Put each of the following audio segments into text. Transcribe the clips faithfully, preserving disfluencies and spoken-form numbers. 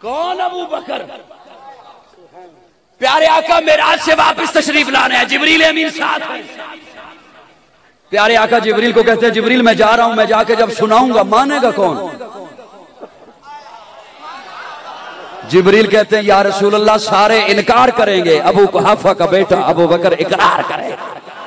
کون ابو بکر؟ پیارے آقا معراج سے واپس تشریف لانے ہیں، جبریل امین ساتھ ہے۔ پیارے آقا جبریل کو کہتے ہیں جبریل میں جا رہا ہوں، میں جا کے جب سناؤں گا مانے گا کون؟ جبریل کہتے ہیں یا رسول اللہ سارے انکار کریں گے، ابو قحافہ کا بیٹا ابو بکر اقرار کرے گا۔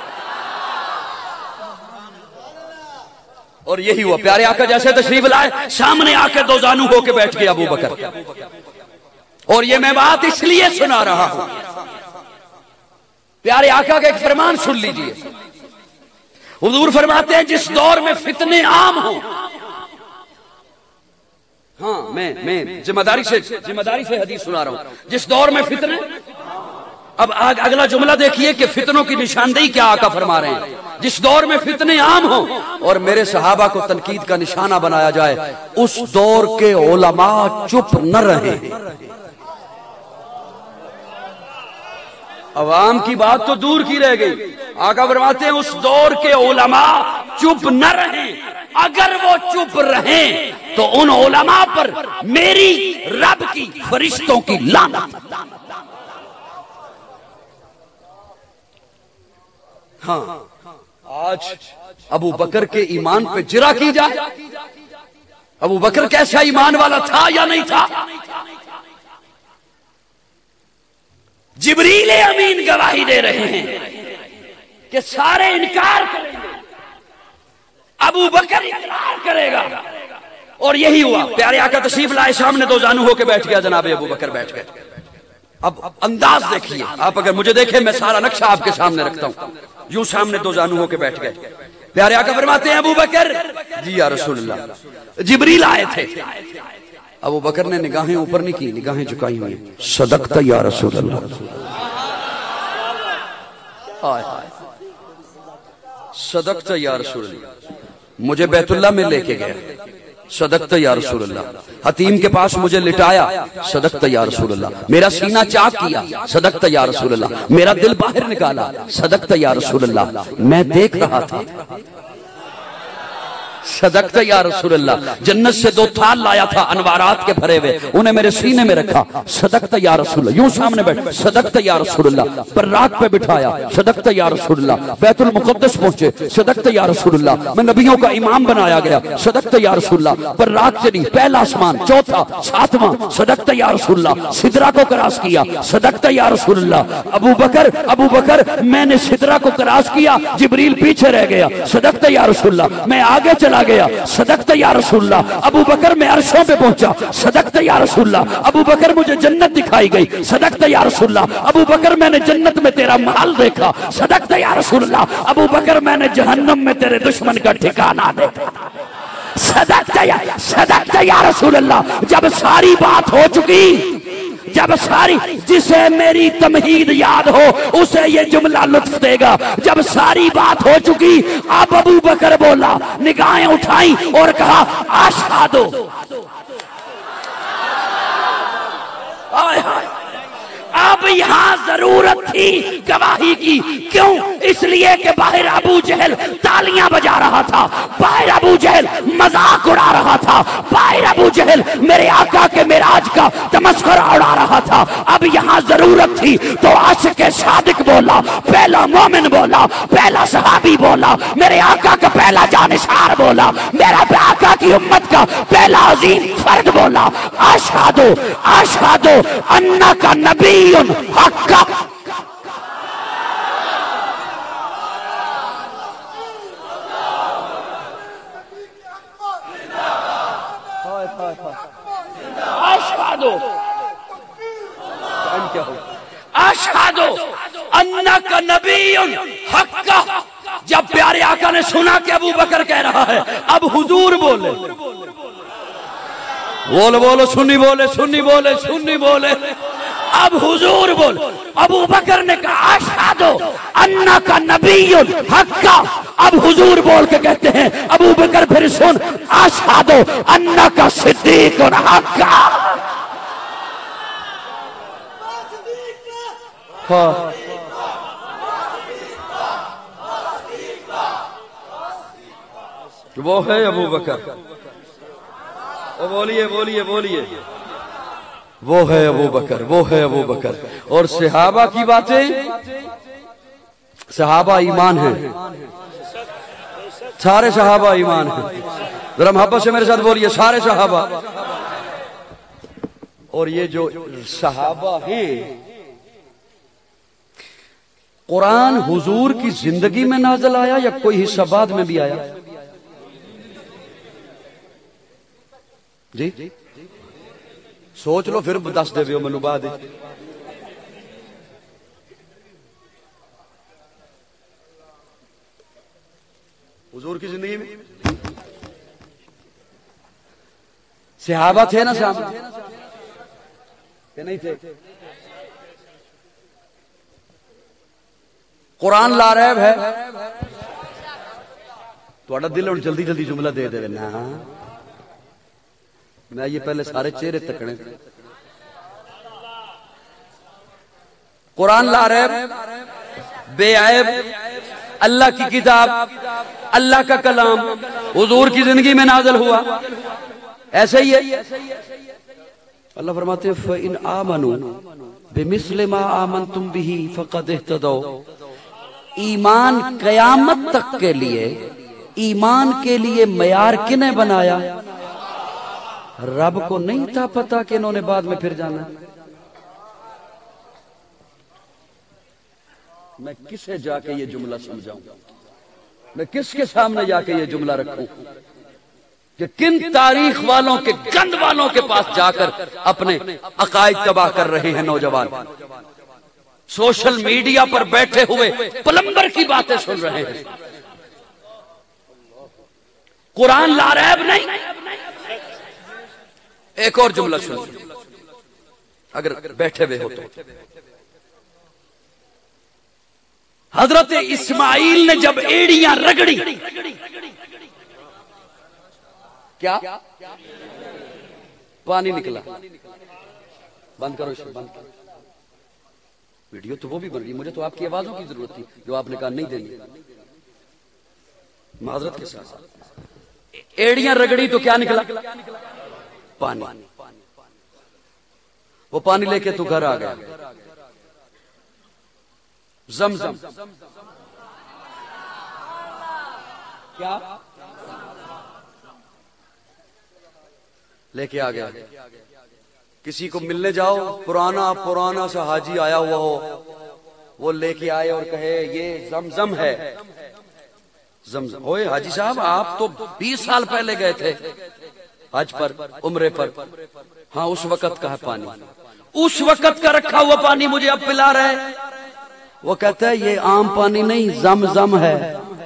اور یہی ہوا، پیارے آقا جیسے تشریف لائے سامنے آ کے دو زانو ہو کے بیٹھ گئے ابو بکر۔ اور یہ میں بات اس لیے سنا رہا ہوں، پیارے آقا کا ایک فرمان سن لیجئے۔ حضور فرماتے ہیں جس دور میں فتنے عام ہوں، ہاں میں میں ذمہ داری سے ذمہ داری سے حدیث سنا رہا ہوں، جس دور میں فتنے، اب اگلا جملہ دیکھیے کہ فتنوں کی نشاندہی کیا آقا فرما رہے ہیں، جس دور میں فتنے عام ہوں اور میرے صحابہ کو تنقید کا نشانہ بنایا جائے، اس دور کے علماء چپ نہ رہیں۔ عوام کی بات تو دور کی رہ گئی، آقا فرماتے ہیں اس دور کے علماء چپ نہ رہیں، اگر وہ چپ رہیں تو ان علماء پر میری رب کی فرشتوں کی لعنت۔ ہاں آج ابو بکر کے ایمان پہ جرا کی جائے، ابو بکر کیسا ایمان والا تھا یا نہیں تھا؟ جبریل امین گواہی دے رہے ہیں کہ سارے انکار کریں گے، ابو بکر اقرار کرے گا۔ اور یہی ہوا، پیارے آقا تشریف لائے، سامنے دو زانو ہو کے بیٹھ گیا جناب ابو بکر بیٹھ گئے۔ اب انداز دیکھیے، آپ اگر مجھے دیکھیں میں سارا نقشہ آپ کے سامنے رکھتا ہوں، یوں سامنے دو زانو ہو کے بیٹھ گئے۔ پیارے آقا فرماتے ہیں ابو بکر، جی یا رسول اللہ، جبریل آئے تھے۔ ابو بکر نے نگاہیں اوپر نہیں کی، نگاہیں جھکائی ہوئی، صدقت یا رسول اللہ، صدقت یا رسول اللہ، مجھے بیت اللہ میں لے کے گیا، صدقت یا رسول اللہ، حتیم کے پاس مجھے لٹایا، صدقت یا رسول اللہ، میرا سینہ چاک کیا، صدقت یا رسول اللہ، میرا دل باہر نکالا، صدقت یا رسول اللہ، میں دیکھ رہا تھا، صدقت یا رسول اللہ، جنت سے دو تھال لایا تھا انوارات کے بھرے ہوئے، انہیں میرے سینے میں رکھا، صدقت یا رسول اللہ، یوں سامنے بیٹھ، صدقت یا رسول اللہ، براق پہ بٹھایا، صدقت یا رسول اللہ، بیت المقدس پہنچے، صدقت یا رسول اللہ، میں نبیوں کا امام بنایا گیا، صدقت یا رسول اللہ، براق چلی، پہلا آسمان، چوتھا، ساتواں، صدقت یا رسول اللہ، سدرہ کو کراس کیا، صدقت یا رسول اللہ، ابو بکر ابو بکر میں نے سدرہ کو کراس کیا، جبریل پیچھے رہ گیا، صدقت یا رسول اللہ، میں آگے چلا گیا، صدقت یا رسول اللہ، ابو بکر میں عرشوں پہ پہنچا، صدقت یا رسول اللہ، ابو بکر مجھے جنت دکھائی گئی، صدقت یا رسول اللہ، ابو بکر میں نے جنت میں تیرا محل دیکھا، صدقت یا رسول اللہ، ابو بکر میں نے جہنم میں تیرے دشمن کا ٹھکانہ دیکھا، صدقت یا صدقت یا رسول اللہ۔ جب ساری بات ہو چکی، جب ساری، جسے میری تمہید یاد ہو اسے یہ جملہ لطف دے گا، جب ساری بات ہو چکی اب ابو بکر بولا، نگاہیں اٹھائیں اور کہا اشہدو، آئے آئے، اب یہاں ضرورت تھی گواہی کی، کیوں؟ اس لیے کہ باہر ابو جہل تالیاں بجا رہا تھا، باہر ابو جہل مذاق اڑا رہا تھا، باہر ابو جہل میرے آقا کے معراج کا تمسخر اڑا رہا تھا، اب یہاں ضرورت تھی تو عاشق صادق بولا، پہلا مومن بولا، پہلا صحابی بولا، میرے آقا کا پہلا جانشار بولا، میرا آقا کی امت کا پہلا عظیم فرد بولا، اشہدو اشہدو انکا نبی حق۔ اشہدو اشہدو انک نبی حق۔ جب پیارے آقا نے سنا کہ ابو بکر کہہ رہا ہے، اب حضور بولے، بولو بولو، سنی بولے سنی بولے سنی بولے، اب حضور بول، ابو بکر نے کہا اشہدو انکا نبی حق، اب حضور بول کے کہتے ہیں ابو بکر پھر سن، اشہدو انکا صدیق حق۔ وہ ہے ابو بکر، وہ بولیے بولیے بولیے، وہ ہے ابو بکر، وہ ہے ابو بکر. اور صحابہ کی باتیں، صحابہ ایمان ہیں، سارے صحابہ ایمان ہیں. ذرا محبت سے میرے ساتھ بولیے، سارے صحابہ. اور یہ جو صحابہ ہیں، قرآن حضور کی زندگی میں نازل آیا یا کوئی حصہ بعد میں بھی آیا؟ جی سوچ لو پھر دس دے بیو منو بعد. حضور کی زندگی میں صحابہ تھے نا سامنے کہ نہیں تھے؟ قرآن لاریب ہے تھوڑا دل اور جلدی جلدی جملہ دے دے نا. میں یہ پہلے سارے چہرے تکنے. قرآن لاریب، بے عیب، اللہ کی کتاب، اللہ کا کلام حضور کی زندگی میں نازل ہوا. ایسے ہی ہے. اللہ فرماتے ہیں فَإِنْ آمَنُوا بِمِثْلِ مَا آمَنْتُمْ بِهِ فَقَدْ اهْتَدَوْا. ایمان قیامت تک کے لیے، ایمان کے لیے معیار کنے بنایا؟ رب کو نہیں تھا پتا کہ انہوں نے بعد میں پھر جانا. میں کسے جا کے یہ جملہ سمجھاؤں؟ میں کس کے سامنے جا کے یہ جملہ رکھوں کہ کن تاریخ والوں کے، گند والوں کے پاس جا کر اپنے عقائد تباہ کر رہے ہیں نوجوان؟ سوشل میڈیا پر بیٹھے ہوئے پلمبر کی باتیں سن رہے ہیں. قرآن لاریب نہیں. ایک اور جملہ سن اگر بیٹھے ہوئے ہو تو. حضرت اسماعیل نے جب ایڑیاں رگڑی، کیا پانی نکلا؟ بند کرو اسے، بند کرو. ویڈیو تو وہ بھی بن رہی، مجھے تو آپ کی آوازوں کی ضرورت تھی جو آپ نے کہا نہیں دیں گے. معذرت کے ساتھ ایڑیاں رگڑی تو کیا نکلا؟ پانی. وہ پانی لے کے تو گھر آ گیا. زمزم کیا لے کے آ گیا. کسی کو ملنے جاؤ، پرانا پرانا سا حاجی آیا ہوا ہو، وہ لے کے آئے اور کہے یہ زمزم ہے. زمزم ہوئے حاجی صاحب آپ تو بیس سال پہلے گئے تھے حج پر، عمرے پر. ہاں اس وقت کا ہے پانی، اس وقت کا رکھا ہوا پانی مجھے اب پلا رہے. وہ کہتا ہے یہ عام پانی نہیں، زمزم ہے.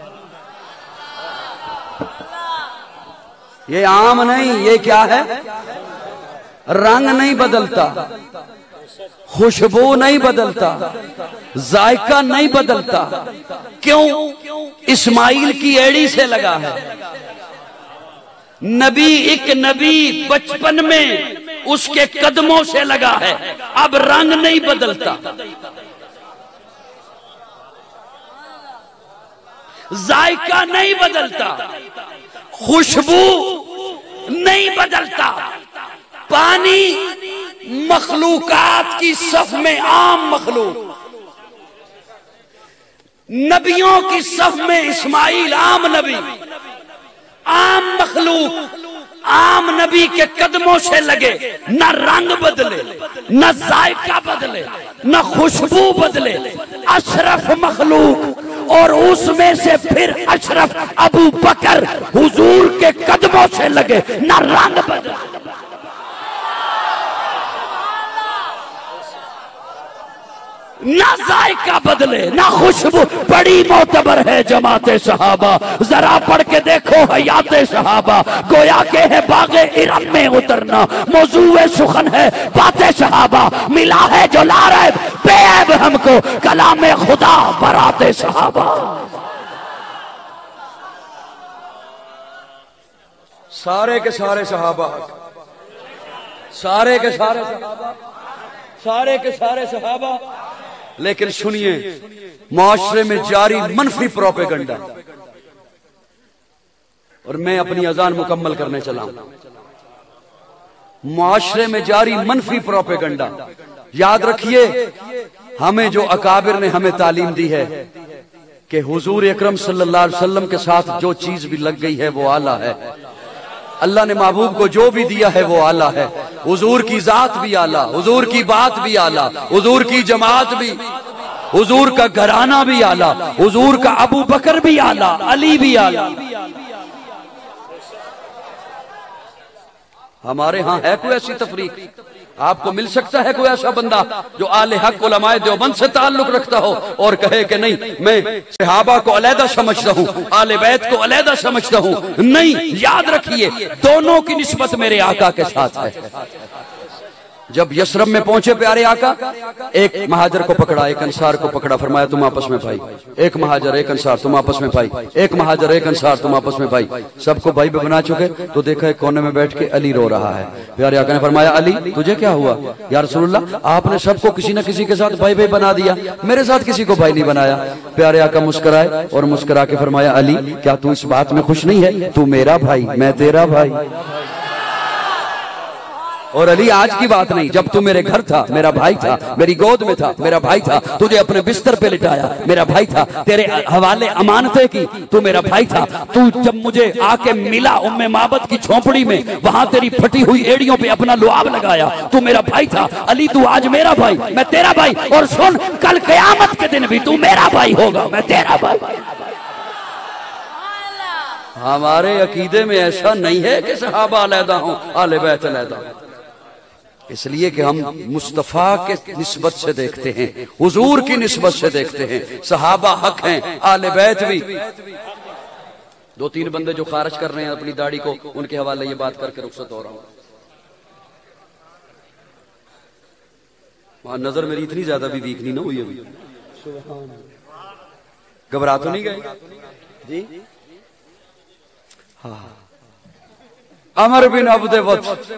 یہ عام نہیں، یہ کیا ہے؟ رنگ نہیں بدلتا، خوشبو نہیں بدلتا، ذائقہ نہیں بدلتا. کیوں؟ اسماعیل کی ایڑی سے لگا ہے. نبی ایک نبی بچپن میں اس کے قدموں سے لگا ہے، اب رنگ نہیں بدلتا، ذائقہ نہیں بدلتا، خوشبو نہیں بدلتا. پانی مخلوقات کی صف میں عام مخلوق، نبیوں کی صف میں اسماعیل عام نبی، عام مخلوق عام نبی کے قدموں سے لگے. نہ رنگ بدلے، نہ ذائقہ بدلے، نہ خوشبو بدلے. اشرف مخلوق اور اس میں سے پھر اشرف ابو بکر حضور کے قدموں سے لگے، نہ رنگ بدلے. نہ ذائقہ بدلے، نہ خوشبو. بڑی معتبر ہے جماعت صحابہ. ذرا پڑھ کے دیکھو حیات صحابہ. گویا کہ ہے باغ ارم میں اترنا، موضوع سخن ہے بات صحابہ. ملا ہے جو لا ریب بے عیب ہم کو، کلام خدا برات صحابہ. سارے کے سارے صحابہ، سارے کے سارے صحابہ، سارے کے سارے صحابہ. لیکن سنیے معاشرے میں جاری منفی پروپیگنڈا. اور میں اپنی اذان مکمل کرنے چلا ہوں. معاشرے میں جاری منفی پروپیگنڈا. یاد رکھیے ہمیں جو اکابر نے ہمیں تعلیم دی ہے کہ حضور اکرم صلی اللہ علیہ وسلم کے ساتھ جو چیز بھی لگ گئی ہے وہ اعلیٰ ہے. اللہ نے محبوب کو جو بھی دیا ہے وہ اعلیٰ ہے. حضور کی ذات بھی اعلیٰ، حضور کی بات بھی اعلیٰ، حضور کی جماعت بھی، حضور کا گھرانہ بھی اعلیٰ، حضور کا ابو بکر بھی اعلیٰ، علی بھی اعلیٰ. ہمارے ہاں ہے کوئی ایسی تفریق؟ آپ کو مل سکتا ہے کوئی ایسا بندہ جو آل حق علماء دیوبند سے تعلق رکھتا ہو اور کہے کہ نہیں میں صحابہ کو علیحدہ سمجھتا ہوں، آل بیت کو علیحدہ سمجھتا ہوں؟ نہیں، یاد رکھیے دونوں کی نسبت میرے آقا کے ساتھ ہے. جب یثرب میں پہنچے پیارے آقا، ایک مہاجر کو پکڑا، ایک انصار کو پکڑا، فرمایا تم آپس میں بھائی. ایک مہاجر ایک انصار تم آپس میں بھائی، ایک مہاجر ایک انصار تم آپس میں بھائی. سب کو بھائی بنا چکے تو دیکھا ایک کونے میں بیٹھ کے علی رو رہا ہے. پیارے آقا نے فرمایا علی تجھے کیا ہوا؟ یا رسول اللہ آپ نے سب کو کسی نہ کسی کے ساتھ بھائی بھائی بنا دیا، میرے ساتھ کسی کو بھائی نہیں بنایا. پیارے آقا مسکرائے اور مسکرا کے فرمایا علی کیا تو اس بات میں خوش نہیں ہے؟ تو میرا بھائی میں تیرا بھائی. اور علی آج کی بات نہیں، جب تو میرے گھر تھا میرا بھائی تھا، میری گود میں تھا میرا بھائی تھا، تجھے اپنے بستر پہ لٹایا میرا بھائی تھا، تیرے حوالے امانتیں کی تو میرا بھائی تھا. تو جب مجھے آ کے ملا ام معبد کی جھونپڑی میں، وہاں تیری پھٹی ہوئی ایڑیوں پہ اپنا لعاب لگایا تو میرا بھائی تھا. علی تو آج میرا بھائی میں تیرا بھائی، اور سن کل قیامت کے دن بھی تو میرا بھائی ہوگا میں تیرا بھائی. ہمارے عقیدے میں ایسا نہیں ہے کہ صحابہ علیحدہ ہوں آل بیت علیحدہ ہوں، اس لیے کہ ہم مصطفیٰ کے نسبت سے دیکھتے ہیں، حضور کی نسبت سے دیکھتے ہیں. صحابہ حق ہیں، آل بیت بھی. دو تین بندے جو خارج کر رہے ہیں اپنی داڑھی کو، ان کے حوالے یہ بات کر کے رخصت ہو رہا ہوں. وہاں نظر میری اتنی زیادہ بھی ویک نہیں نہ ہوئی ابھی. گھبرا تو نہیں گئے جی؟ ہاں عمر بن عبد وط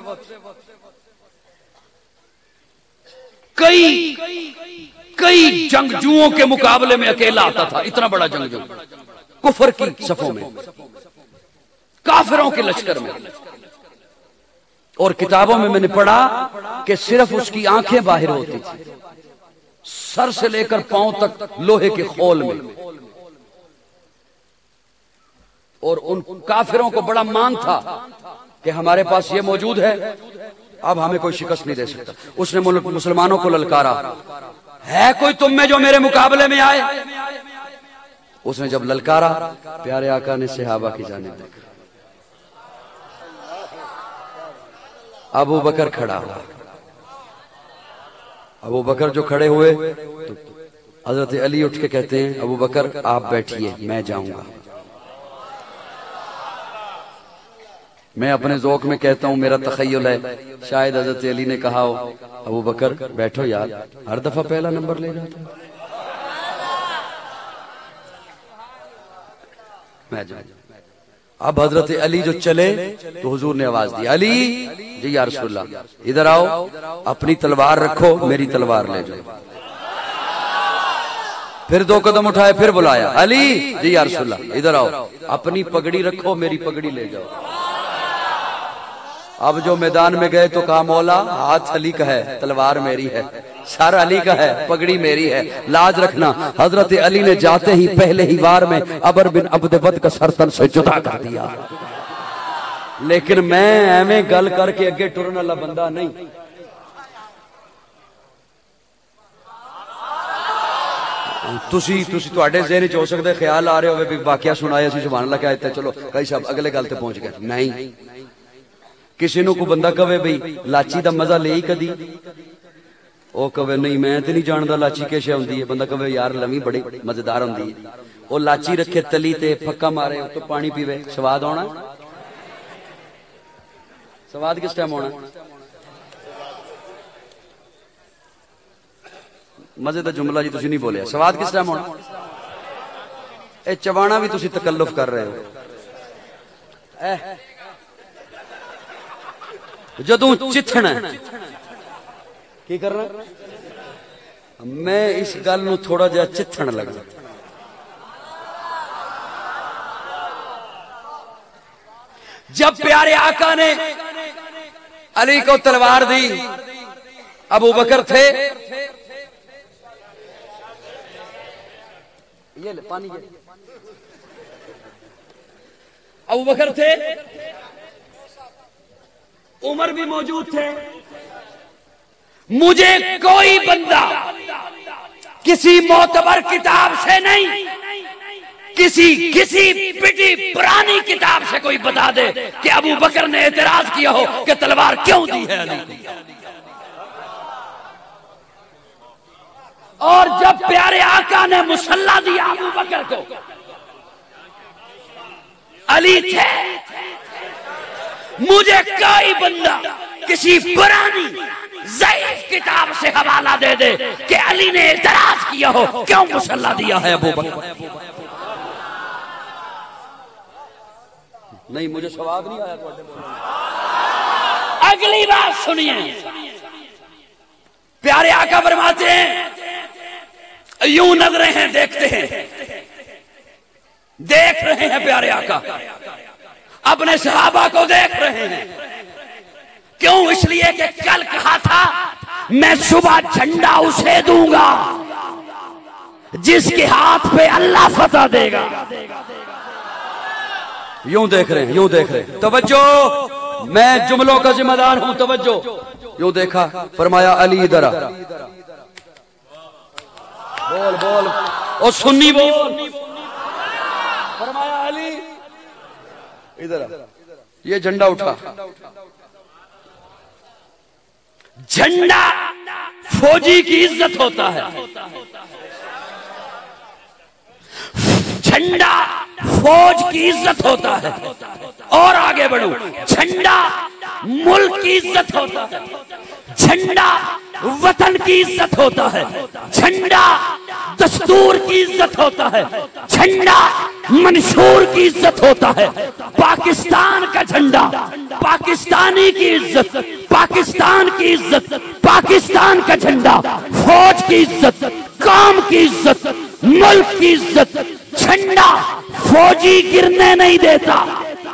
کئی کئی جنگجوؤں کے مقابلے میں اکیلا آتا تھا. اتنا بڑا جنگجو کفر کی صفوں میں، کافروں کے لشکر میں. اور کتابوں میں میں نے پڑھا کہ صرف اس کی آنکھیں باہر ہوتی تھی، سر سے لے کر پاؤں تک لوہے کے خول میں. اور ان کافروں کو بڑا مان تھا کہ ہمارے پاس یہ موجود ہے، اب ہمیں کوئی شکست نہیں دے سکتا. اس نے مسلمانوں کو للکارا، ہے کوئی تم میں جو میرے مقابلے میں آئے؟ اس نے جب للکارا، پیارے آقا نے صحابہ کی جانب دیکھا. ابو بکر کھڑا ہوا. ابو بکر جو کھڑے ہوئے تو حضرت علی اٹھ کے کہتے ہیں ابو بکر آپ بیٹھیے میں جاؤں گا. میں اپنے ذوق میں کہتا ہوں، میرا تخیل ہے شاید حضرت علی نے کہا ہو ابو بکر بیٹھو یار، ہر دفعہ پہلا نمبر لے جاتا ہے. میں جاؤں. اب حضرت علی جو چلے تو حضور نے آواز دی علی جی یا رسول اللہ ادھر آؤ، اپنی تلوار رکھو میری تلوار لے جاؤ. پھر دو قدم اٹھائے، پھر بلایا علی جی یا رسول اللہ ادھر آؤ، اپنی پگڑی رکھو میری پگڑی لے جاؤ. اب جو میدان میں گئے تو کہا مولا ہاتھ علی کا ہے، تلوار میری ہے، سر علی کا ہے، پگڑی میری ہے، لاج رکھنا. حضرت علی نے جاتے ہی پہلے ہی وار میں عمر بن عبد ود کا سر تن سے جدا کر دیا. لیکن میں ایویں گل کر کے اگے ٹرن والا بندہ نہیں. تسی تسی تواڈے ذہن وچ ہو سکدا ہے خیال آ رہے ہوے بھی واقعہ سنایا سی سبحان اللہ کہتے چلو کئی صاحب اگلے گل تے پہنچ گئے. نہیں، کسی نو کو بندہ کہے بھئی لاچی دا مزہ لے ہی کدی، او کہے نہیں میں تے نہیں جاندا لاچی کیسے ہوندی ہے. بندہ کہے یار لمی بڑی مزیدار ہوندی ہے. او لاچی رکھے تلی تے پھکا مارے تو پانی پیوے، سواد ہونا؟ سواد کس ٹائم ہونا؟ مزے دا جملہ جی تسی نہیں بولیا. سواد کس ٹائم ہونا؟ اے چوانا بھی تسی تکلف کر رہے ہو. اے جدوں چتھنا کی کرنا؟ میں اس گل نو تھوڑا جہا چتھن لگا. جب پیارے آقا نے علی کو تلوار دی، ابو بکر تھے، یہ لے پانی، ابو بکر تھے، عمر بھی موجود تھے. مجھے کوئی بندہ کسی معتبر کتاب سے نہیں، کسی کسی پٹی پرانی کتاب سے کوئی بتا دے کہ ابو بکر نے اعتراض کیا ہو کہ تلوار کیوں دی ہے علی. اور جب پیارے آقا نے مسلح دیا ابو بکر کو، علی تھے. مجھے کوئی بندہ کسی پرانی ضعیف کتاب سے حوالہ دے دے کہ علی نے اعتراض کیا ہو کیوں مسلح دیا ہے ابو بکر. نہیں مجھے سواد نہیں آیا. اگلی بات سنیے، پیارے آقا فرماتے ہیں یوں نظریں ہیں دیکھتے ہیں، دیکھ رہے ہیں پیارے آقا اپنے صحابہ کو دیکھ رہے ہیں. کیوں؟ اس لیے کہ کل کہا تھا میں صبح جھنڈا اسے دوں گا جس کے ہاتھ پہ اللہ فتح دے گا. یوں دیکھ رہے ہیں، یوں دیکھ رہے ہیں. توجہ، میں جملوں کا ذمہ دار ہوں. توجہ، یوں دیکھا، فرمایا علی ادھر آ. بول بول او سنی بول. فرمایا علی ادھر آ. یہ جھنڈا اٹھا. جھنڈا فوجی کی عزت ہوتا ہے، جھنڈا فوج کی عزت ہوتا ہے. اور آگے بڑھو، جھنڈا ملک کی عزت ہوتا ہے، جھنڈا وطن کی عزت ہوتا ہے، جھنڈا دستور کی عزت ہوتا ہے، جھنڈا منشور کی عزت ہوتا ہے. پاکستان کا جھنڈا، پاکستانی کی عزت، پاکستان کی عزت، پاکستان کا جھنڈا، فوج کی عزت، قوم کی عزت، ملک کی عزت. جھنڈا فوجی گرنے نہیں دیتا.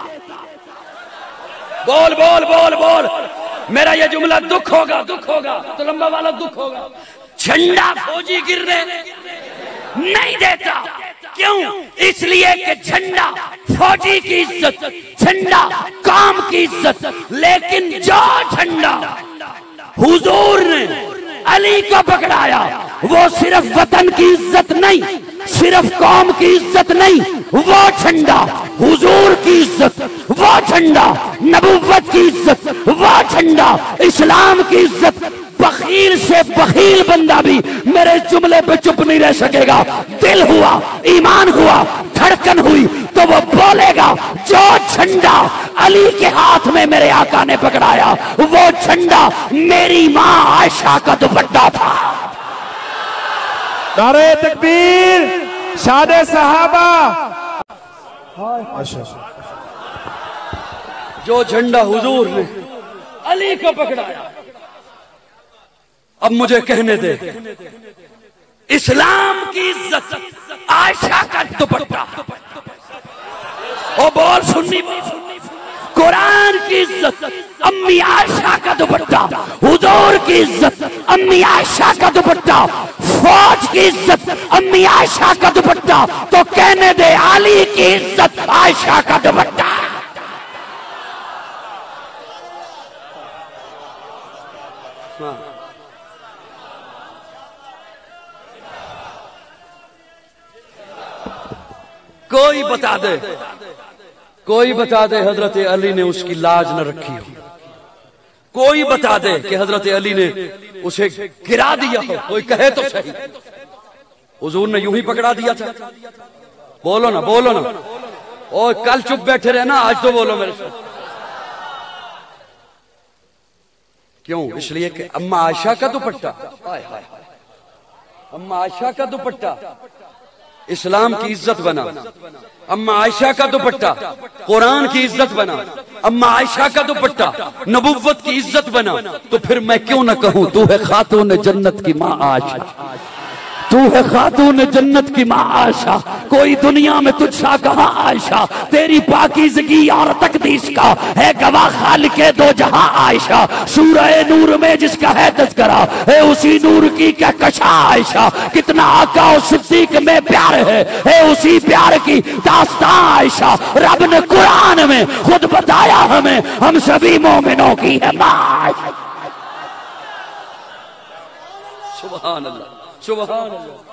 بول بول بول بول. میرا یہ جملہ دکھ ہوگا، دکھ ہوگا تو لمبا والا دکھ ہوگا. جھنڈا فوجی گرنے نہیں دیتا. کیوں؟ اس لیے کہ جھنڈا فوجی کی عزت، جھنڈا قوم کی عزت. لیکن جو جھنڈا حضور نے علی کو پکڑایا وہ صرف وطن کی عزت نہیں، صرف قوم کی عزت نہیں، وہ جھنڈا حضور کی عزت، وہ جھنڈا نبوت کی عزت، وہ جھنڈا اسلام کی عزت. بخیل سے بخیل بندہ بھی میرے جملے پہ چپ نہیں رہ سکے گا. دل ہوا، ایمان ہوا، دھڑکن ہوئی تو وہ بولے گا جو جھنڈا علی کے ہاتھ میں میرے آقا نے پکڑایا وہ جھنڈا میری ماں عائشہ کا دوپٹہ تھا. نعرہ تکبیر، شاد صحابہ. جو جھنڈا حضور نے علی کو پکڑایا. اب مجھے کہنے دے، اسلام کی عزت عائشہ کا دوپٹہ. او بول سنی بول. قرآن کی عزت امی عائشہ کا دوپٹہ، حضور کی عزت امی عائشہ کا دوپٹہ، فوج کی عزت امی عائشہ کا دوپٹہ. تو کہنے دے علی کی عزت عائشہ کا دوپٹہ. کوئی بتا دے، کوئی بتا دے حضرت علی نے اس کی لاج نہ رکھی ہو. کوئی بتا دے کہ حضرت علی نے اسے گرا دیا ہو. کوئی کہے تو صحیح. حضور نے یوں ہی پکڑا دیا تھا. بولو نا، بولو نا. اور کل چپ بیٹھے رہے نا، آج تو بولو میرے ساتھ. کیوں؟ اس لیے کہ اما عائشہ کا دوپٹہ، اما عائشہ کا دوپٹہ اسلام کی عزت بنا. اما عائشہ کا دوپٹہ قرآن کی عزت بنا. اما عائشہ کا دوپٹہ نبوت کی عزت بنا. تو پھر میں کیوں نہ کہوں تو ہے خاتون جنت کی ماں عائشہ، تو تو ہے خاتون جنت کی ماں عائشہ، کوئی دنیا میں تجھ سا کہاں عائشہ، تیری پاکیزگی اور تقدیس کا ہے گواہ خالق دو جہاں عائشہ، سورہ نور میں جس کا ہے تذکرہ ہے اسی نور کی کہکشاں عائشہ، کتنا آقا و صدیق میں پیار ہے ہے اسی پیار کی داستان عائشہ، رب نے قرآن میں خود بتایا ہمیں ہم سبھی مومنوں کی ہے ماں عائشہ۔ سبحان اللہ سبحان اللہ۔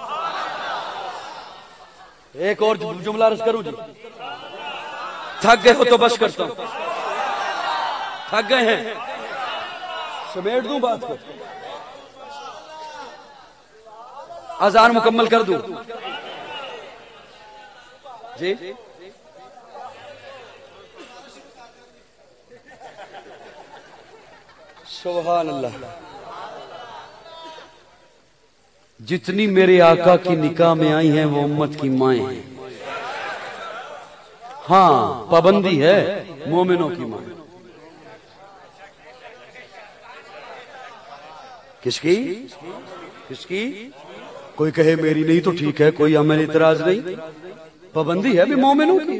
ایک اور جملہ عرض کروں جی، تھک گئے ہو تو بس کرتا ہوں، تھک گئے ہیں سمیٹ دوں بات کو، اذان مکمل کر دوں جی؟ سبحان اللہ۔ جتنی میرے آقا کی نکاح میں آئی ہیں وہ امت کی مائیں ہیں، ہاں پابندی ہے مومنوں کی مائیں۔ کس کی؟ کس کی؟ کوئی کہے میری نہیں تو ٹھیک ہے، کوئی ہمیں اعتراض نہیں، پابندی ہے بھی مومنوں کی۔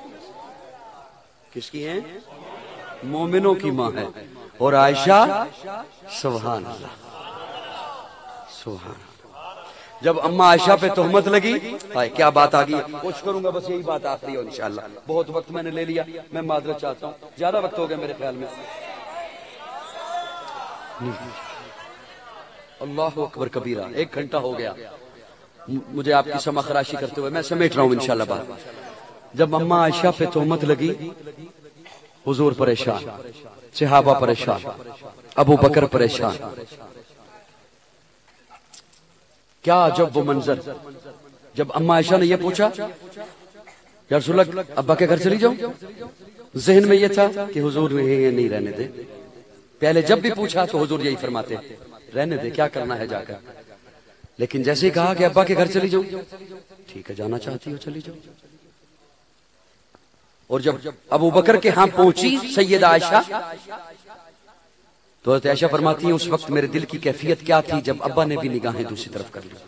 کس کی ہیں؟ مومنوں کی ماں ہے، اور عائشہ سبحان اللہ سبحان اللہ۔ جب اما عائشہ پہ تہمت لگی، آئے کیا بات آگئی، کوشش کروں گا بس یہی بات آخری ہو انشاءاللہ، بہت وقت میں نے لے لیا، میں معذرت چاہتا ہوں، زیادہ وقت ہو گیا میرے خیال میں۔ اللہ اکبر کبیرہ، ایک گھنٹہ ہو گیا، مجھے آپ کی سمع خراشی کرتے ہوئے میں سمیٹ رہا ہوں انشاءاللہ بات۔ جب اما عائشہ پہ تہمت لگی، حضور پریشان، صحابہ پریشان، ابو بکر پریشان۔ کیا عجب وہ منظر، جب اما عائشہ نے یہ پوچھا یا رسول اللہ ابا کے گھر چلی جاؤں، ذہن میں یہ تھا کہ حضور یہ نہیں رہنے دے، پہلے جب بھی پوچھا تو حضور یہی فرماتے رہنے دے، کیا کرنا ہے جا کر، لیکن جیسے ہی کہا کہ ابا کے گھر چلی جاؤں، ٹھیک ہے جانا چاہتی ہو چلی جاؤ۔ اور جب ابو بکر کے ہاں پہنچی سیدہ عائشہ تو حضرت عائشہ فرماتی ہیں اس وقت میرے دل کی کیفیت کیا تھی جب ابا نے بھی نگاہیں دوسری طرف کر لی۔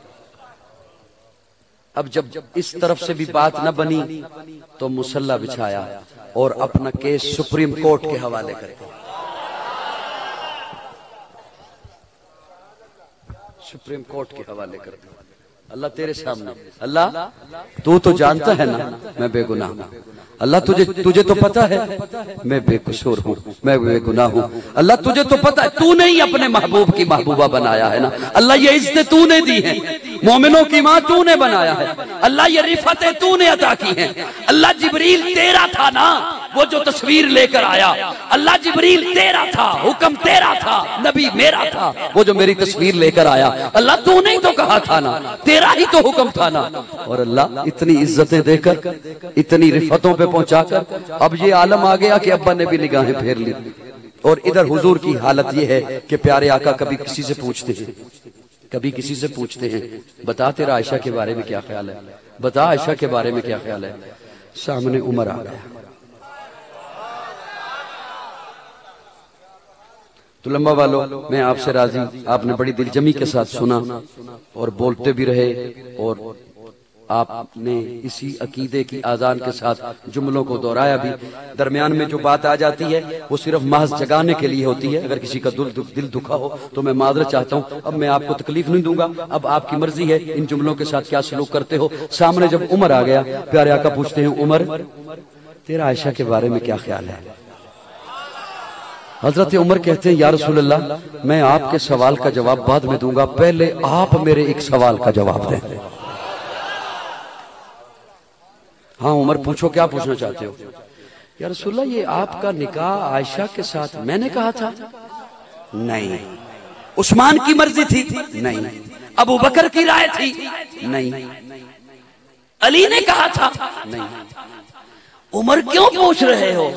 اب جب اس طرف سے بھی بات نہ بنی تو مصلی بچھایا اور اپنا کیس سپریم کورٹ کے حوالے کر دیا، سپریم کورٹ کے حوالے کر دیا۔ اللہ تیرے سامنے، اللہ تو تو جانتا ہے نا میں بے گناہ ہوں، اللہ تجھے تجھے تو پتہ ہے میں بے قصور ہوں، میں بے گناہ ہوں، اللہ تجھے تو پتہ ہے تو نے ہی اپنے محبوب کی محبوبہ بنایا ہے نا، اللہ یہ عزتیں تو نے دی ہیں، مومنوں کی ماں تو نے بنایا ہے، اللہ یہ رفتیں تو نے عطا کی ہیں، اللہ جبریل تیرا تھا نا وہ جو تصویر لے کر آیا، اللہ جبریل تیرا تھا، حکم تیرا تھا، نبی میرا تھا وہ جو میری تصویر لے کر آیا، اللہ تو نے تو کہا تھا نا، تیرا ہی تو حکم تھا نا، اور اللہ اتنی عزتیں دے کر اتنی رفتوں پہ پہنچا کر اب یہ عالم آ گیا کہ ابا نے بھی نگاہیں پھیر لی، اور ادھر حضور کی حالت یہ ہے کہ پیارے آقا کبھی کسی سے پوچھتے ہیں کبھی کسی سے پوچھتے ہیں بتا تیرا عائشہ کے بارے میں کیا خیال ہے، بتا عائشہ کے بارے میں کیا خیال ہے، سامنے عمر آ گیا تو لمبا والو میں آپ سے راضی، آپ نے بڑی دل جمی کے ساتھ سنا اور بولتے بھی رہے، اور آپ نے اسی عقیدے کی آذان کے ساتھ جملوں کو دہرایا بھی۔ درمیان میں جو بات آ جاتی ہے وہ صرف محض جگانے کے لیے ہوتی ہے، اگر کسی کا دل دل دکھا ہو تو میں معذرت چاہتا ہوں، اب میں آپ کو تکلیف نہیں دوں گا، اب آپ کی مرضی ہے ان جملوں کے ساتھ کیا سلوک کرتے ہو۔ سامنے جب عمر آ گیا، پیارے آقا پوچھتے ہیں عمر تیرا عائشہ کے بارے میں کیا خیال ہے؟ حضرت عمر کہتے ہیں یا رسول اللہ میں آپ کے سوال کا جواب بعد میں دوں گا، پہلے آپ میرے ایک سوال کا جواب دیں۔ ہاں عمر پوچھو کیا پوچھنا چاہتے ہو؟ یا رسول اللہ یہ آپ کا نکاح عائشہ کے ساتھ میں نے کہا تھا؟ نہیں۔ عثمان کی مرضی تھی؟ نہیں۔ ابو بکر کی رائے تھی؟ نہیں۔ علی نے کہا تھا؟ نہیں۔ عمر کیوں پوچھ رہے ہو؟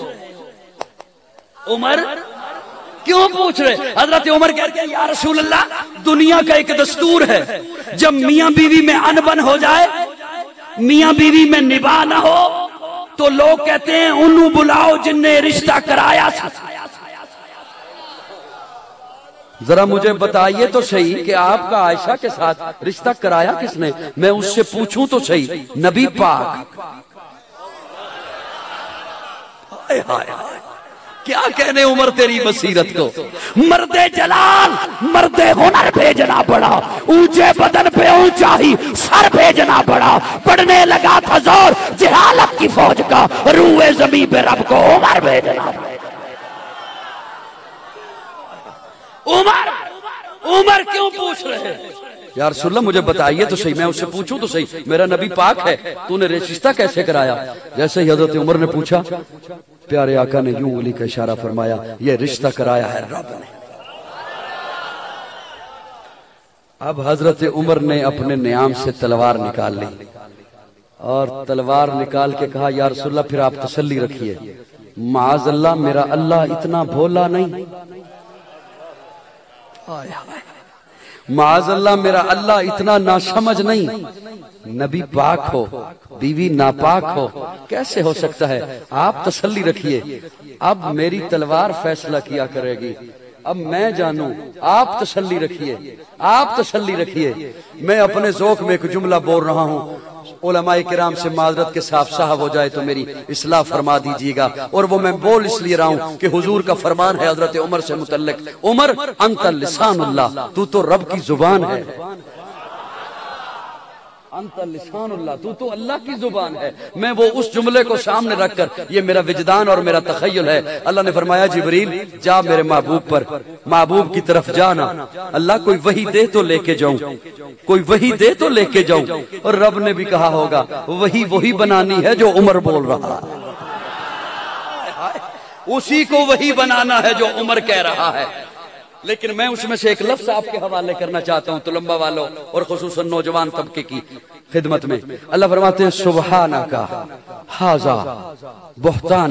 عمر کیوں پوچھ رہے؟ حضرت عمر کہتے ہیں یا رسول اللہ دنیا کا ایک دستور ہے، جب میاں بیوی میں انبن ہو جائے، میاں بیوی میں نباہ نہ ہو تو لوگ کہتے ہیں انہوں بلاؤ جن نے رشتہ کرایا۔ ذرا مجھے بتائیے تو صحیح کہ آپ کا عائشہ کے ساتھ رشتہ کرایا کس نے؟ میں اس سے پوچھوں تو صحیح، نبی پاک۔ ہائے ہائے ہائے، کیا کہنے عمر تیری بصیرت کو۔ مرد جلال مرد ہنر بھیجنا پڑا، اونچے بدن پہ اونچا ہی سر بھیجنا پڑا، پڑھنے لگا تھا زور جہالت کی فوج کا، روئے زمین پہ رب کو عمر بھیجنا پڑا۔ عمر عمر کیوں پوچھ رہے ہیں؟ یا رسول اللہ مجھے بتائیے تو صحیح، میں اس سے پوچھوں تو صحیح، میرا نبی پاک ہے، تو نے رشتہ کیسے کرایا؟ جیسے ہی حضرت عمر نے پوچھا، پیارے آقا نے یوں انگلی کا اشارہ فرمایا، یہ رشتہ کرایا ہے رب نے۔ اب حضرت عمر نے اپنے نیام سے تلوار نکال لی اور تلوار نکال کے کہا، یا رسول اللہ پھر آپ تسلی رکھیے، معاذ اللہ میرا اللہ اتنا بھولا نہیں، معاذ اللہ میرا اللہ اتنا ناسمجھ نہیں، نبی پاک ہو بیوی ناپاک ہو، کیسے ہو سکتا ہے؟ آپ تسلی رکھیے، اب میری تلوار فیصلہ کیا کرے گی، اب میں جانوں، آپ تسلی رکھیے، آپ تسلی رکھیے۔ میں اپنے ذوق میں ایک جملہ بول رہا ہوں، علماء کرام سے معذرت کے صاحب صاحب ہو جائے تو میری اصلاح فرما دیجیے گا، اور وہ میں بول اس لیے رہا ہوں کہ حضور کا فرمان ہے حضرت عمر سے متعلق، عمر انت لسان اللہ، تو تو رب کی زبان ہے، انت لسان اللہ، تو تو اللہ کی زبان ہے۔ میں وہ اس جملے کو سامنے رکھ کر، یہ میرا وجدان اور میرا تخیل ہے، اللہ نے فرمایا جبریل جا میرے محبوب پر، محبوب کی طرف جانا، اللہ کوئی وحی دے تو لے کے جاؤں، کوئی وحی دے تو لے کے جاؤں، اور رب نے بھی کہا ہوگا وہی وہی بنانی ہے جو عمر بول رہا ہے، اسی کو وہی بنانا ہے جو عمر کہہ رہا ہے۔ لیکن میں اس میں سے ایک لفظ آپ کے حوالے کرنا چاہتا ہوں طلباء والوں اور خصوصاً نوجوان طبقے کی خدمت میں۔ اللہ فرماتے ہیں سبحانک ھذا بہتان،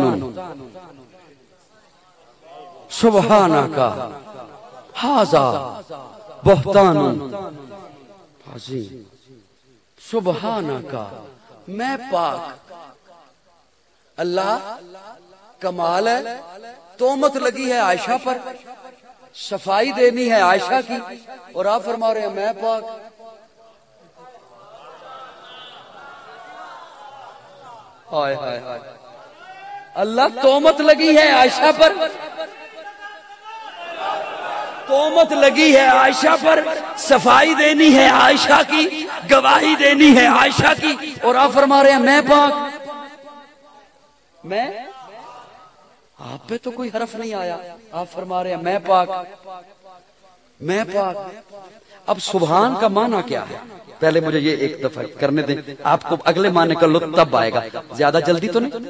سبحانک ھذا بہتان عظیم، سبحانک میں پاک، اللہ کمال ہے، تہمت لگی ہے عائشہ پر، صفائی دینی ہے عائشہ کی، اور آپ فرما رہے ہیں میں پاک۔ ہائے ہائے ہائے، اللہ تہمت لگی ہے عائشہ پر، تہمت لگی ہے عائشہ پر، صفائی دینی ہے عائشہ کی، گواہی دینی ہے عائشہ کی، اور آپ فرما رہے ہیں میں پاک۔ میں آپ پہ تو کوئی حرف نہیں آیا، آپ فرما رہے ہیں میں پاک، میں پاک۔ اب سبحان کا معنی کیا ہے؟ پہلے مجھے یہ ایک دفعہ کرنے دیں، آپ کو اگلے معنی کا لطف تب آئے گا، زیادہ جلدی تو نہیں۔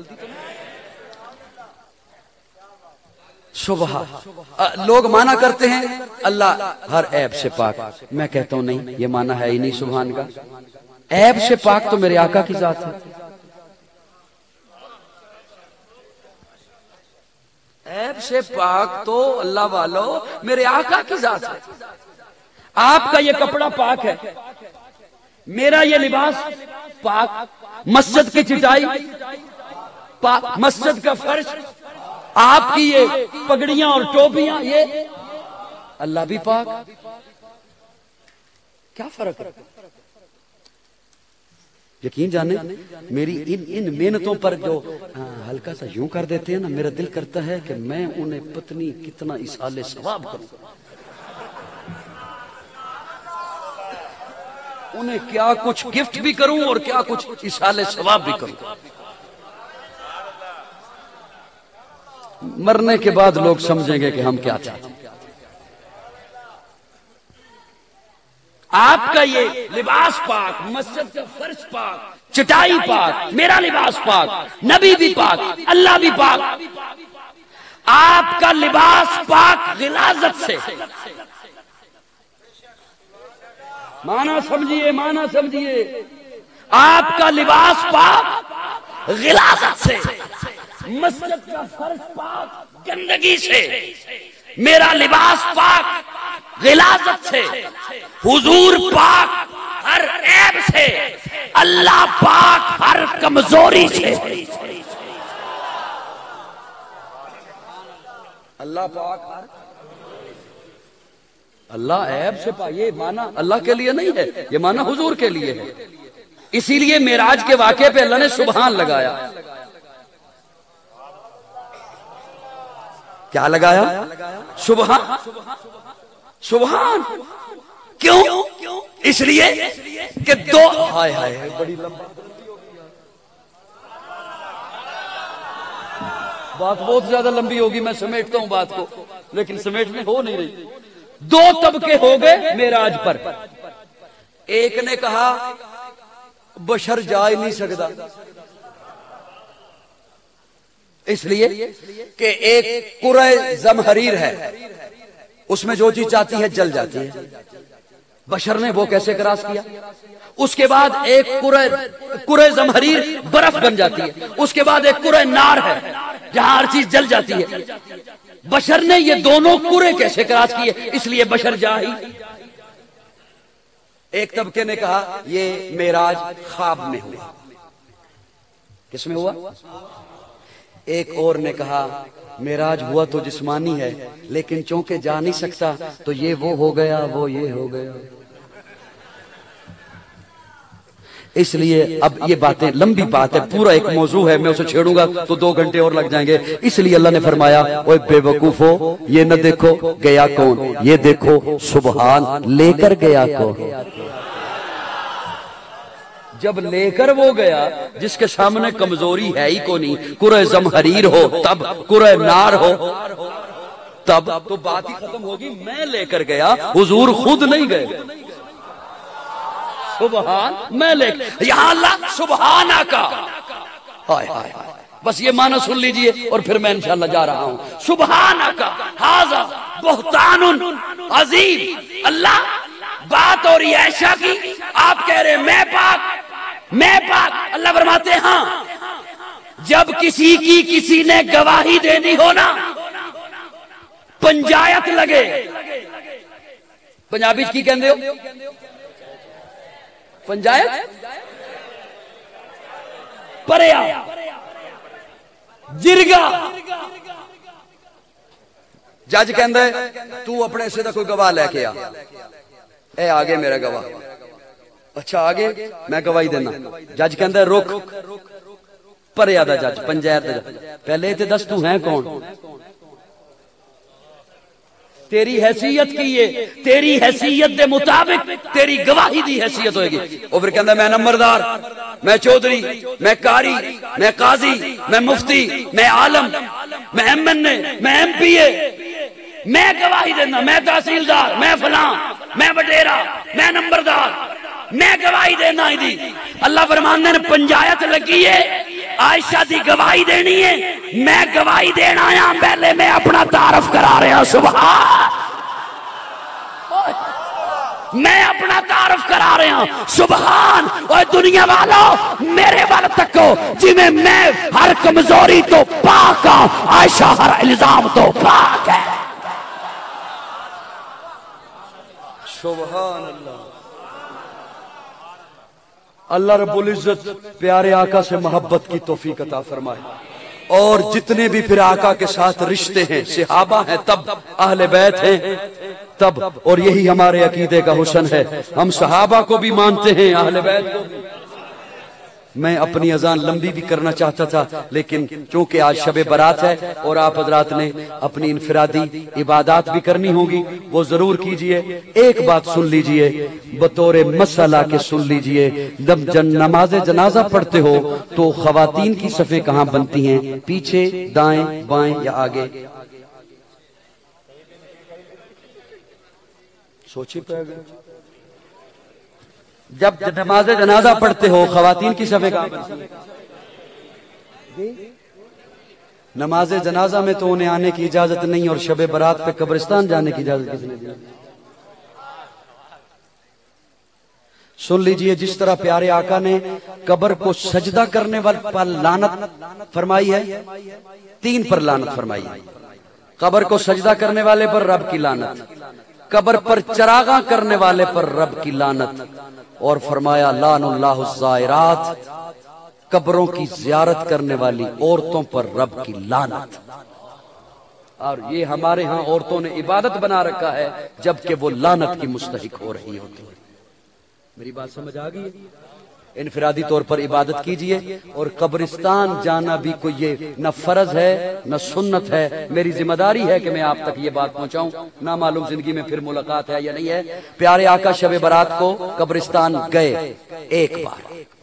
سبحان لوگ معنی کرتے ہیں اللہ ہر عیب سے پاک، میں کہتا ہوں نہیں، یہ معنی ہے ہی نہیں سبحان کا، عیب سے پاک تو میرے آقا کی ذات ہے، عیب سے پاک تو اللہ والو میرے آقا کی ذات ہے۔ آپ کا یہ کپڑا پاک ہے، میرا یہ لباس پاک، مسجد کی چٹائی پاک، مسجد کا فرش، آپ کی یہ پگڑیاں اور ٹوپیاں، یہ اللہ بھی پاک۔ کیا فرق ہے؟ یقین جانے میری ان ان محنتوں پر جو ہلکا سا یوں کر دیتے ہیں نا، میرا دل کرتا ہے کہ میں انہیں پتنی کتنا اصالِ ثواب کروں، انہیں کیا کچھ گفٹ بھی کروں اور کیا کچھ اصالِ ثواب بھی کروں۔ مرنے کے بعد لوگ سمجھیں گے کہ ہم کیا تھے۔ آپ کا یہ لباس پاک، مسجد کا فرش پاک، چٹائی پاک، میرا لباس پاک، نبی بھی پاک، اللہ بھی پاک۔ آپ کا لباس پاک غلاظت سے، معنی سمجھیے معنی سمجھیے، آپ کا لباس پاک غلاظت سے، مسجد کا فرش پاک گندگی سے، میرا لباس پاک غلاظت سے، حضور پاک ہر عیب سے، اللہ پاک ہر کمزوری سے۔ اللہ پاک ہر اللہ عیب سے پا یہ معنی اللہ کے لیے نہیں ہے، یہ معنی حضور کے لیے ہے. اسی لیے معراج کے واقعے پہ اللہ نے سبحان لگایا. کیا لگایا؟ سبحان. سبحان کیوں؟ اس لیے کہ دو ہائے ہائے بڑی لمبا بات بہت زیادہ لمبی ہوگی، میں سمیٹتا ہوں بات کو، لیکن سمیٹنے ہو نہیں رہی. دو طبقے ہو گئے معراج پر. ایک نے کہا بشر جا ہی نہیں سکتا، اس لیے کہ ایک قرہ زمہریر ہے، اس میں جو چیز چاہتی ہے جل جاتی ہے. بشر نے وہ کیسے کراس کیا؟ اس کے بعد ایک قرہ زمہریر برف بن جاتی ہے، اس کے بعد ایک قرہ نار ہے جہاں ہر چیز جل جاتی ہے. بشر نے یہ دونوں قرے کیسے کراس کیے؟ اس لیے بشر جا ہی. ایک طبقے نے کہا یہ معراج خواب میں ہوا. کس میں ہوا؟ ایک اور نے کہا معراج ہوا تو جسمانی ہے، لیکن چونکہ جا نہیں سکتا تو یہ وہ ہو گیا، وہ یہ ہو گیا. اس لیے اب یہ باتیں لمبی بات ہے، پورا ایک موضوع ہے، میں اسے چھیڑوں گا تو دو گھنٹے اور لگ جائیں گے. اس لیے اللہ نے فرمایا اوے بے وقوفو، یہ نہ دیکھو گیا کون، یہ دیکھو سبحان لے کر گیا کون. جب لے کر وہ گیا جس کے سامنے کمزوری ہے ہی کو نہیں، قرہ زمہریر ہو تب، قرہ نار ہو تب، تو بات ہی ختم ہوگی. میں لے کر گیا، حضور خود نہیں گئے. سبحان میں لے کر، یہاں اللہ سبحان آقا. ہائے ہائے بس یہ معنی سن لیجئے اور پھر میں انشاءاللہ جا رہا ہوں. سبحان آقا ھذا بہتان عظیم. اللہ بات اور یہ عائشہ کی، آپ کہہ رہے میں پاک میں پاک. اللہ فرماتے ہیں ہاں جب کسی کی کسی نے گواہی دینی ہو نا، پنجایت لگے. پنجابی کی کہندے ہو؟ پنجایت پریا جرگا. جج کہندا ہے تو اپنے حصے دا کوئی گواہ لے کے آ. اے آگے میرا گواہ. اچھا آگے میں گواہی دینا. جج کہندا ہے رک. پریا دا جج، پنجایت دا جج، پہلے تے دس تو ہیں کون؟ تیری حیثیت کی ہے، تیری حیثیت دے مطابق تیری گواہی دی حیثیت ہوئے گی. اور پھر کہندا میں نمبردار، میں چودھری، میں قاری، میں قاضی، میں مفتی، میں عالم، میں ایم این اے، میں ایم پی اے، میں گواہی دینا، میں تحصیلدار، میں فلاں، میں وڈیرا، میں نمبردار، میں گواہی دینا ہی دی. اللہ فرماندے نے پنجایت لگی ہے، عائشہ دی گواہی دینی ہے، میں گواہی دینا آیا. پہلے میں اپنا تعارف کرا رہا. سبحان میں اپنا تعارف کرا رہا ہوں. سبحان. اور دنیا والوں میرے وال تکو جی میں میں ہر کمزوری تو پاک ہوں، عائشہ ہر الزام تو پاک ہے. سبحان اللہ. اللہ رب العزت پیارے آقا سے محبت کی توفیق عطا فرمائے. اور جتنے بھی پھر آقا کے ساتھ رشتے ہیں، صحابہ ہیں تب، اہل بیت ہیں تب، اور یہی ہمارے عقیدے کا حسن ہے. ہم صحابہ کو بھی مانتے ہیں، اہل بیت کو بھی. میں اپنی اذان لمبی بھی کرنا چاہتا تھا، لیکن چونکہ آج شب برات ہے اور آپ حضرات نے اپنی انفرادی عبادات بھی کرنی ہوگی، وہ ضرور کیجئے. ایک بات سن لیجئے بطور مسئلہ کے سن لیجئے. جب جن نماز جنازہ پڑھتے ہو تو خواتین کی صفیں کہاں بنتی ہیں؟ پیچھے، دائیں، بائیں یا آگے؟ سوچی پہ گئے. جب نماز جنازہ پڑھتے ہو خواتین کی صفیں کہاں بنتی ہیں؟ نماز جنازہ میں تو انہیں آنے کی اجازت نہیں، اور شب برات پہ قبرستان جانے کی اجازت کس نے دی؟ سن لیجئے، جس طرح پیارے آقا نے قبر کو سجدہ کرنے والے پر لعنت فرمائی ہے، تین پر لعنت فرمائی ہے. قبر کو سجدہ کرنے والے پر رب کی لعنت، قبر پر چراغاں کرنے والے پر رب کی لعنت، اور فرمایا لعن اللہ الزائرات، قبروں کی زیارت کرنے والی عورتوں پر رب کی لعنت. اور یہ ہمارے ہاں عورتوں نے عبادت بنا رکھا ہے جبکہ وہ لعنت کی مستحق ہو رہی ہوتی ہے۔ میری بات سمجھ آ گئی؟ انفرادی طور پر عبادت کیجئے، اور قبرستان جانا بھی کوئی یہ نہ فرض ہے نہ سنت ہے، میری ذمہ داری ہے کہ میں آپ تک یہ بات پہنچاؤں، نہ معلوم زندگی میں پھر ملاقات ہے یا نہیں ہے۔ پیارے آقا شب برات کو قبرستان گئے ایک بار،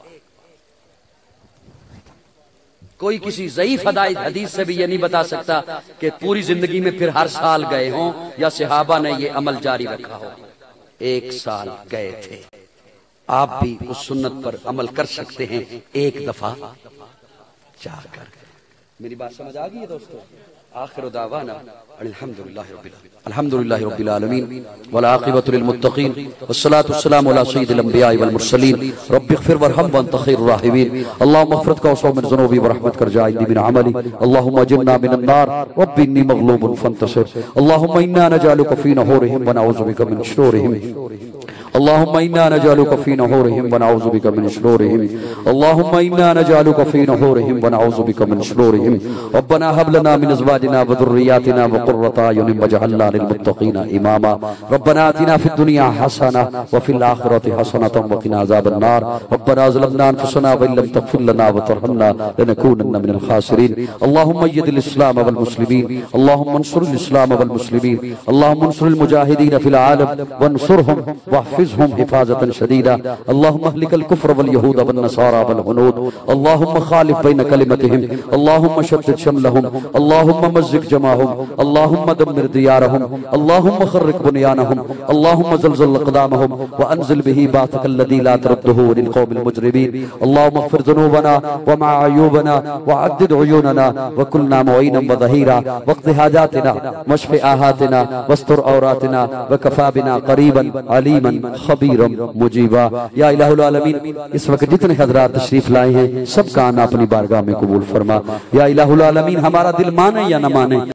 کوئی کسی ضعیف حدیث سے بھی یہ نہیں بتا سکتا کہ پوری زندگی میں پھر ہر سال گئے ہوں یا صحابہ نے یہ عمل جاری رکھا ہو، ایک سال گئے تھے۔ آپ بھی اس سنت پر عمل کر سکتے ہیں ایک دفعہ جا کر۔ میری بات سمجھ آ گئی ہے دوستو؟ آخر دعوانا الحمدللہ رب العالمین، الحمدللہ رب العالمین والعاقبۃ للمتقین والصلاة والسلام علی سید الانبیاء والمرسلین رب اغفر وارحم وانت خیر الراحمین اللہم اغفر کا وصو من ذنوبی ورحمت کر جائنی من عملی اللہم اجرنا من النار رب انی مغلوب فانتصر اللہم انا نجعلک فی نحورہم ونعوذ بک من شرورہم اللهم إنا نجعلك في نحورهم ونعوذ بك من شرورهم اللهم إنا نجعلك في نحورهم ونعوذ بك من شرورهم ربنا هب لنا من أزواجنا وذرياتنا وقرة أعين واجعلنا للمتقين إماما ربنا آتنا في الدنيا حسنة وفي الآخرة حسنة وقنا عذاب النار ربنا ظلمنا أنفسنا وإن لم تغفر لنا وترحمنا لنكونن من الخاسرين اللهم أيد الإسلام والمسلمين اللهم انصر الإسلام والمسلمين اللهم انصر المجاهدين في العالم وانصرهم واحفظ حفاظة شديدة اللهم اهلك الكفر واليهود والنصارى والهنود اللهم خالف بين كلمتهم اللهم شتت شملهم اللهم مزق جماعهم اللهم دمر ديارهم اللهم خرق بنيانهم اللهم زلزل اقدامهم وانزل به بعثك الذي لا ترده للقوم المجرمين اللهم اغفر ذنوبنا ومع عيوبنا وعدد عيوننا وكلنا معينا وظهيرا واقض حاجاتنا واشف آهاتنا واستر عوراتنا وكفى بنا قريبا عليما خبیرم مجیبا۔ یا الہ العالمین اس وقت جتنے حضرات تشریف لائے ہیں سب کا آنا اپنی بارگاہ میں قبول فرما۔ یا الہ العالمین ہمارا دل مانے یا نہ مانے